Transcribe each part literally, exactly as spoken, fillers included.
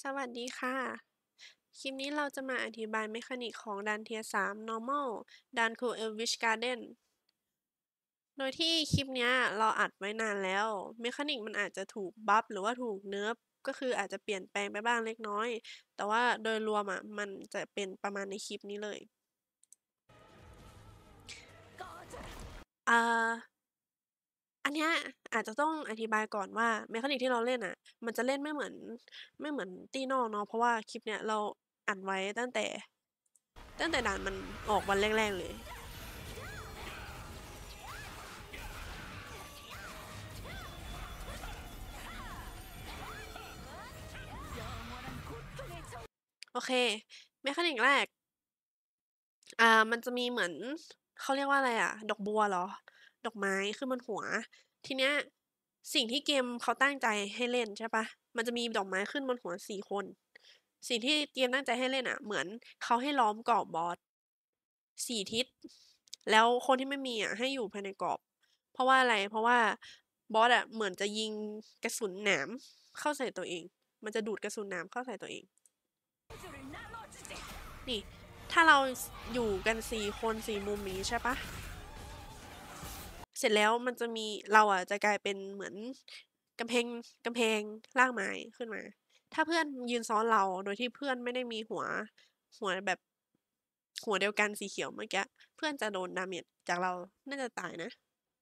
สวัสดีค่ะ คลิปนี้เราจะมาอธิบายเมคานิกของดันเทียสาม normal ดันคูเอลวิชการ์เดนโดยที่คลิปเนี้ยเราอัดไว้นานแล้ว เมคานิกมันอาจจะถูกบัฟหรือว่าถูกเนิร์ฟก็คืออาจจะเปลี่ยนแปลงไปบ้างเล็กน้อย แต่ว่าโดยรวมอ่ะมันจะเป็นประมาณในคลิปนี้เลย อ่า อันเนี้ยอาจจะต้องอธิบายก่อนว่าเมคานิกที่เราเล่นอ่ะ มันจะเล่นไม่เหมือนไม่เหมือนตีนอกเนาะเพราะว่าคลิปเนี้ยเราอัดไว้ตั้งแต่ ตั้งแต่ด่านมันออกวันแรกๆเลย โอเค เมคานิกแรก อ่า มันจะมีเหมือนเขาเรียกว่าอะไรอะดอกบัวเหรอ ดอกไม้ขึ้นบนหัว ทีเนี้ยสิ่งที่เกมเขาตั้งใจให้เล่นใช่ปะมันจะมีดอกไม้ขึ้นบนหัวสี่คน สิ่งที่เกมตั้งใจให้เล่นอะเหมือนเขาให้ล้อมกรอบบอสสี่ทิศ แล้วคนที่ไม่มีอะให้อยู่ภายในกรอบ เพราะว่าอะไร เพราะว่าบอสอะเหมือนจะยิงกระสุนหนามเข้าใส่ตัวเอง มันจะดูดกระสุนหนามเข้าใส่ตัวเอง นี่ ถ้าเราอยู่กันสี่คนสี่มุมนี้ใช่ปะเสร็จแล้วมันจะมีเราอ่ะจะกลายเป็นเหมือนกำแพงกำแพงร่างไม้ขึ้นมา ถ้าเพื่อนยืนซ้อนเราโดยที่เพื่อนไม่ได้มีหัวหัวแบบหัวเดียวกันสีเขียวเมื่อกี้เพื่อนจะโดนดาเมจจากเราน่าจะตายนะ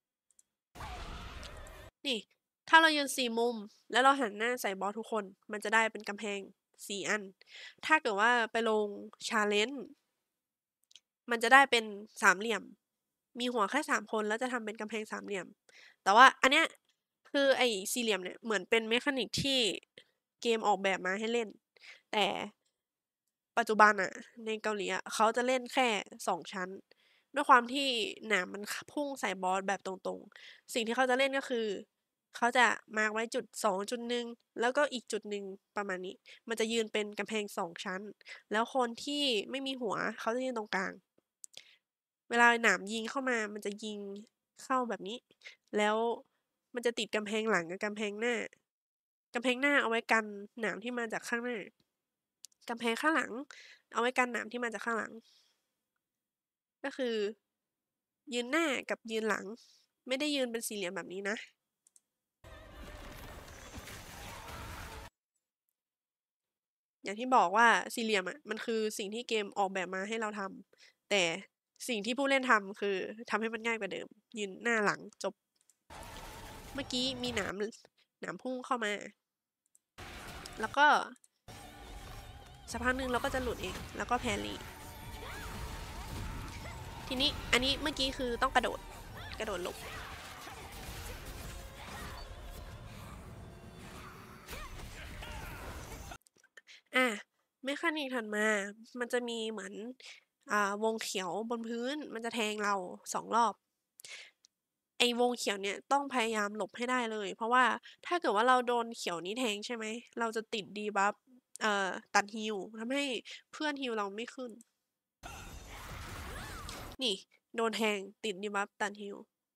นี่ ถ้าเรายืนสี่มุม แล้วเราหันหน้าใส่บอสทุกคน มันจะได้เป็นกำแพงสี่อัน ถ้าเกิดว่าไปลงชาเลนจ์มันจะได้เป็นสามเหลี่ยม มีหัวแค่สามคนแล้วจะทำเป็นกำแพงสามเหลี่ยม แต่ว่าอันเนี้ยคือไอ้สี่เหลี่ยมเนี่ยเหมือนเป็นเมคานิกที่เกมออกแบบมาให้เล่น แต่ปัจจุบันอะในเกาหลีอะเขาจะเล่นแค่สองชั้น ด้วยความที่หนามมันพุ่งใส่บอสแบบตรงๆ สิ่งที่เขาจะเล่นก็คือ เขาจะมาร์กไว้จุดสองจุดหนึ่งแล้วก็อีกจุดหนึ่งประมาณนี้ มันจะยืนเป็นกำแพงสองชั้น แล้วคนที่ไม่มีหัวเขาจะยืนตรงกลาง เวลาหนามยิงเข้ามามันจะยิงเข้าแบบนี้ แล้วมันจะติดกำแพงหลังกับกำแพงหน้ากำแพงหน้าเอาไว้กันหนามที่มาจากข้างหน้ากำแพงข้างหลัง เอาไว้กันหนามที่มาจากข้างหลัง ก็คือ ยืนหน้ากับยืนหลัง ไม่ได้ยืนเป็นสี่เหลี่ยมแบบนี้นะ อย่างที่บอกว่าสี่เหลี่ยมอ่ะมันคือสิ่งที่เกมออกแบบมาให้เราทำแต่สิ่งที่ผู้เล่นทำคือทำให้มันง่ายกว่าเดิม ยืนหน้าหลังจบ เมื่อกี้มีหนามหนามพุ่งเข้ามา แล้วก็สักพักหนึ่งเราก็จะหลุดเอง แล้วก็แพรี่ทีนี้อันนี้เมื่อกี้คือต้องกระโดดกระโดดหลบอ่ะเมคานิกถัดมา มันจะมีเหมือนอ่าวงเขียวบนพื้นมันจะแทงเราสองรอบ ไอ้วงเขียวเนี่ยต้องพยายามหลบให้ได้เลย เพราะว่าถ้าเกิดว่าเราโดนเขียวนี้แทงใช่ไหม เราจะติดดีบัฟเอ่อตัดฮิลทำให้เพื่อนฮิลเราไม่ขึ้น นี่โดนแทงติดดีบัฟตัดฮิล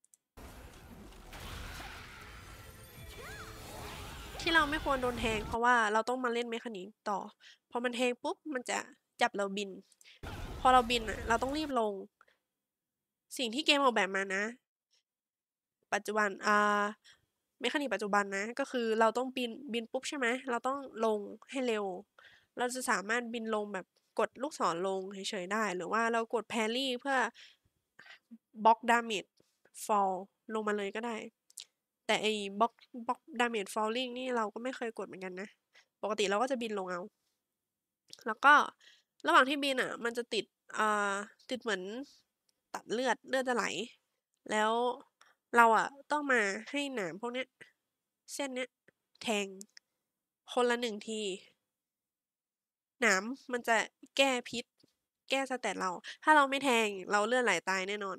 ที่เราไม่ควรโดนแทงเพราะว่าเราต้องมาเล่นเมคานิกต่อ พอมันแทงปุ๊บมันจะจับเราบิน พอเราบินอ่ะเราต้องรีบลง สิ่งที่เกมออกแบบมานะ ปัจจุบันอ่าเมคานิกปัจจุบันนะ ก็คือเราต้องบินบินปุ๊บใช่ไหม เราต้องลงให้เร็ว เราจะสามารถบินลงแบบกดลูกศรลงเฉยๆได้ หรือว่าเรากดแพรี่เพื่อบล็อกดาเมจฟอลลงมาเลยก็ได้ แต่ไอ้บล็อกบล็อกดาเมจฟอลลิ่งนี่เราก็ไม่เคยกดเหมือนกันนะ ปกติเราก็จะบินลงเอา แล้วก็ระหว่างที่บินอ่ะ มันจะติดอ่าติดเหมือนตัดเลือดเลือดจะไหล แล้วเราอ่ะต้องมาให้หนามพวกเนี้ยเส้นเนี้ยแทงคนละหนึ่งที หนามมันจะแก้พิษ แก้สเตตเรา ถ้าเราไม่แทงเราเลือดไหลตายแน่นอน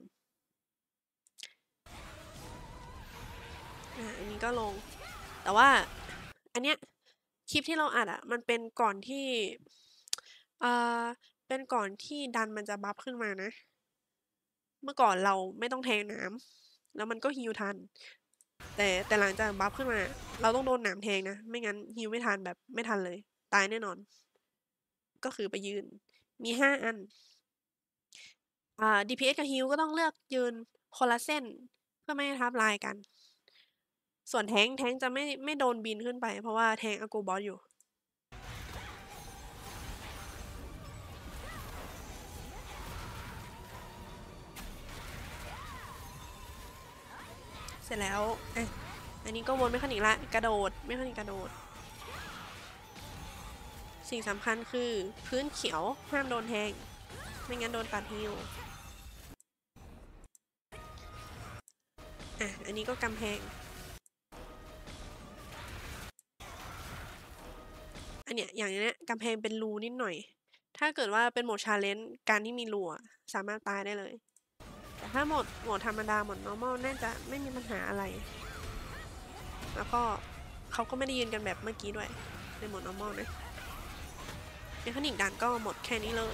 อ่ะอันนี้ก็ลง แต่ว่าอันเนี้ยคลิปที่เราอัดอ่ะ มันเป็นก่อนที่อ่าเป็นก่อนที่ดันมันจะบัฟขึ้นมานะ เมื่อก่อนเราไม่ต้องแทงน้ำแล้วมันก็ฮิวทัน แต่แต่หลังจากบัฟขึ้นมา เราต้องโดนหนามแทงนะ ไม่งั้นฮิวไม่ทันแบบไม่ทันเลยตายแน่นอน ก็คือไปยืน มีห้าอัน อ่า ดี พี เอส กับ Heal ก็ต้องเลือกยืนคนละเส้น เพื่อไม่ให้ทับลายกัน ส่วน Tank Tank จะไม่ ไม่โดนบินขึ้นไป เพราะว่า Tank Aggro Boss อยู่ เสร็จแล้ว อะ อันนี้ก็วนเมคานิกแล้ว กระโดด เมคานิกกระโดด สิ่งสำคัญคือพื้นเขียวห้ามโดนแทง ไม่งั้นโดนตัด Heal อ่ะ อันนี้ก็กำแพง อันเนี้ย อย่างเนี้ย กำแพงเป็นรูนิดหน่อย ถ้าเกิดว่าเป็นโหมด challenge การที่มีรูอะสามารถตายได้เลย แต่ถ้าโหมด โหมดธรรมดา โหมด normal น่าจะไม่มีปัญหาอะไร แล้วก็เขาก็ไม่ได้ยืนกันแบบเมื่อกี้ด้วย ในโหมด normal นะ เมคานิกดันก็หมดแค่นี้เลย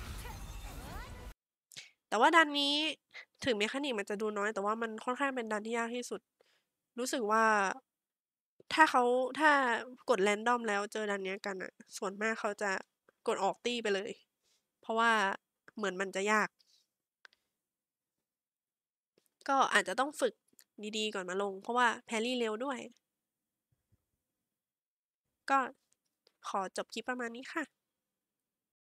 แต่ว่าดันนี้ถึงเมคานิกมันจะดูน้อย แต่ว่ามันค่อนข้างเป็นดันที่ยากที่สุด รู้สึกว่า ถ้าเขา ถ้ากด random แล้วเจอดันเนี้ยกันน่ะ ส่วนมากเขาจะกดออกตี้ไปเลย เพราะว่าเหมือนมันจะยาก ก็อาจจะต้องฝึกดี ๆ ก่อนมาลง เพราะว่า แพรรี่เร็วด้วย ก็ขอจบคลิปประมาณนี้ค่ะ